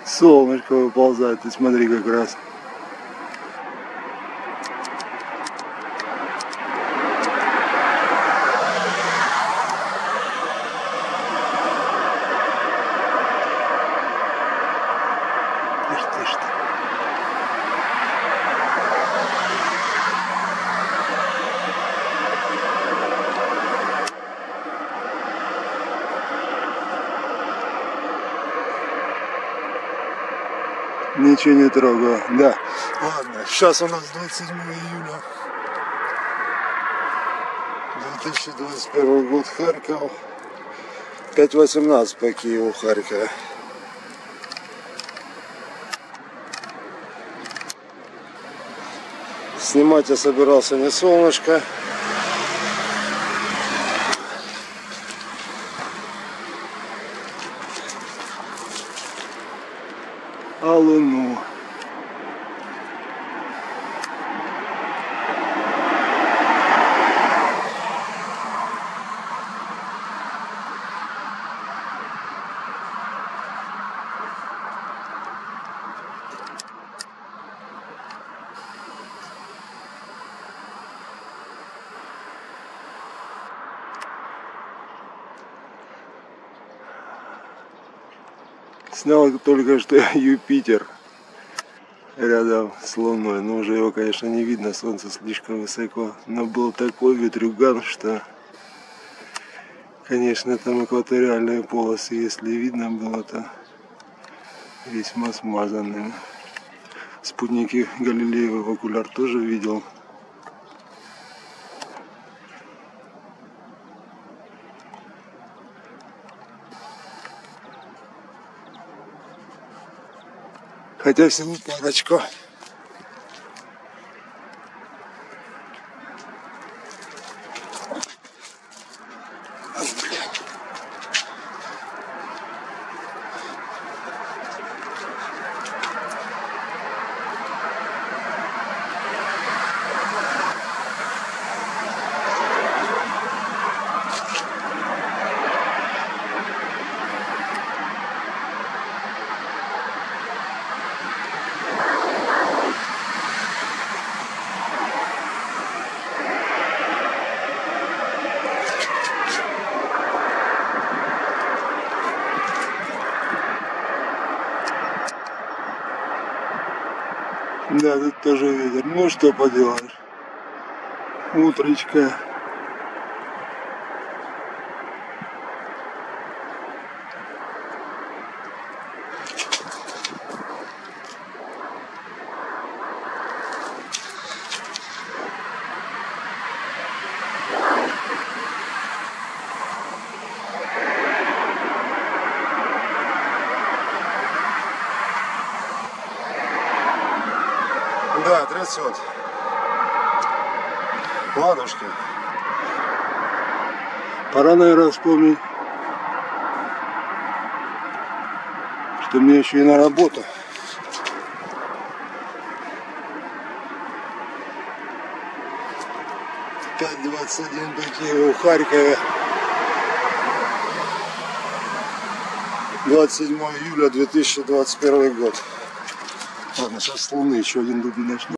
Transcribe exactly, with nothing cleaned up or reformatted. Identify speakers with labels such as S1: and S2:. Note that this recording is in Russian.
S1: Солнышко выползает, ты смотри как раз. Ишь ты, ишь ты. Ничего не трогаю, да. Ладно, сейчас у нас двадцать седьмое июля две тысячи двадцать первый год, Харьков. пять восемнадцать по Киеву, Харькова. Снимать я собирался не солнышко, а луну. Снял только что Юпитер рядом с Луной, но уже его, конечно, не видно, солнце слишком высоко. Но был такой ветрюган, что, конечно, там экваториальные полосы, если видно было, то весьма смазанными. Спутники Галилеева в окуляр тоже видел. Хотя всего парочку. Да, тут тоже ветер. Ну что поделаешь. Утречко. Да, трясет. Ладушки. Пора, наверное, вспомнить, что мне еще и на работу. пять двадцать один по Киеву, в Харькове. двадцать седьмое июля две тысячи двадцать первый год. Ладно, сейчас с Луны еще один дубль начну.